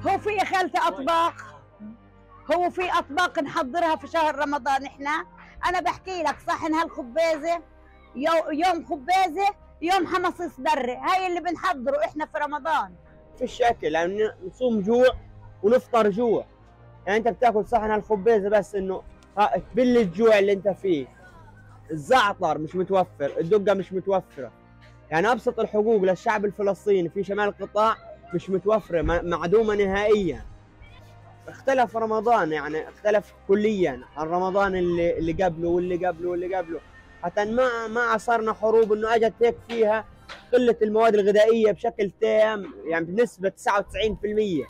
هو في يا خالتي اطباق؟ هو في اطباق نحضرها في شهر رمضان احنا؟ انا بحكي لك صحن هالخبازه، يوم خبازه، يوم حمص بري، هاي اللي بنحضره احنا في رمضان. في الشكل يعني نصوم جوع ونفطر جوع. يعني انت بتاكل صحن هالخبازه بس انه تبل الجوع اللي انت فيه. الزعتر مش متوفر، الدقه مش متوفره. يعني ابسط الحقوق للشعب الفلسطيني في شمال القطاع مش متوفره، معدومه نهائيا. اختلف رمضان، يعني اختلف كليا عن رمضان اللي قبله واللي قبله واللي قبله. حتى ما عصرنا حروب انه اجت هيك فيها قله المواد الغذائيه بشكل تام، يعني بنسبه 99%.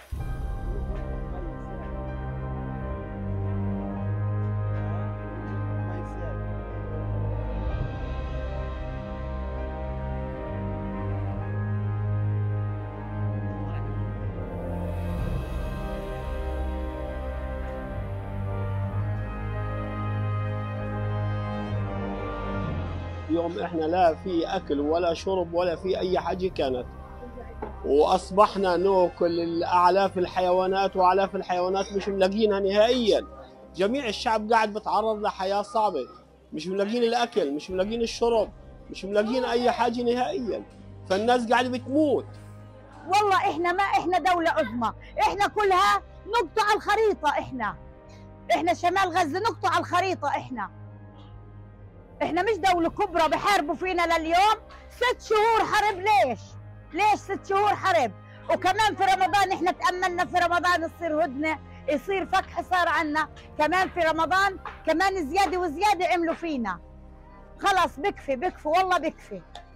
يوم احنا لا في اكل ولا شرب ولا في اي حاجه كانت، واصبحنا ناكل الاعلاف الحيوانات، واعلاف الحيوانات مش ملاقينها نهائيا. جميع الشعب قاعد بتعرض لحياه صعبه، مش ملاقين الاكل، مش ملاقين الشرب، مش ملاقين اي حاجه نهائيا، فالناس قاعده بتموت. والله احنا ما احنا دوله عظمى، احنا كلها نقطه على الخريطه. احنا شمال غزه نقطه على الخريطه. احنا مش دولة كبرى بحاربوا فينا لليوم. 6 شهور حرب. ليش 6 شهور حرب؟ وكمان في رمضان احنا تأملنا في رمضان تصير هدنة، يصير فك حصار عنا، كمان في رمضان كمان زيادة وزيادة عملوا فينا. خلص بكفي والله بكفي.